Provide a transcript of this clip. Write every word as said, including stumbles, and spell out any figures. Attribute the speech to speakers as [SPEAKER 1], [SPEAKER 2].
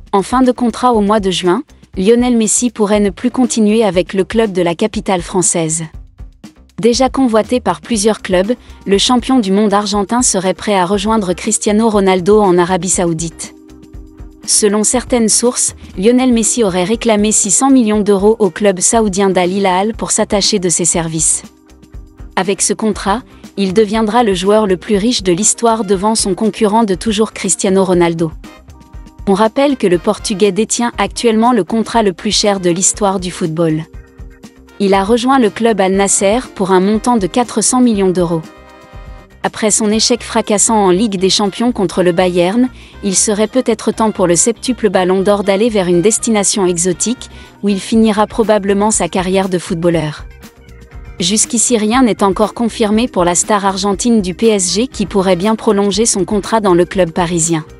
[SPEAKER 1] En fin de contrat au mois de juin, Lionel Messi pourrait ne plus continuer avec le club de la capitale française. Déjà convoité par plusieurs clubs, le champion du monde argentin serait prêt à rejoindre Cristiano Ronaldo en Arabie Saoudite. Selon certaines sources, Lionel Messi aurait réclamé six cents millions d'euros au club saoudien d'Al Hilal pour s'attacher de ses services. Avec ce contrat, il deviendra le joueur le plus riche de l'histoire devant son concurrent de toujours Cristiano Ronaldo. On rappelle que le Portugais détient actuellement le contrat le plus cher de l'histoire du football. Il a rejoint le club Al Nasser pour un montant de quatre cents millions d'euros. Après son échec fracassant en Ligue des Champions contre le Bayern, il serait peut-être temps pour le septuple Ballon d'Or d'aller vers une destination exotique, où il finira probablement sa carrière de footballeur. Jusqu'ici rien n'est encore confirmé pour la star argentine du P S G qui pourrait bien prolonger son contrat dans le club parisien.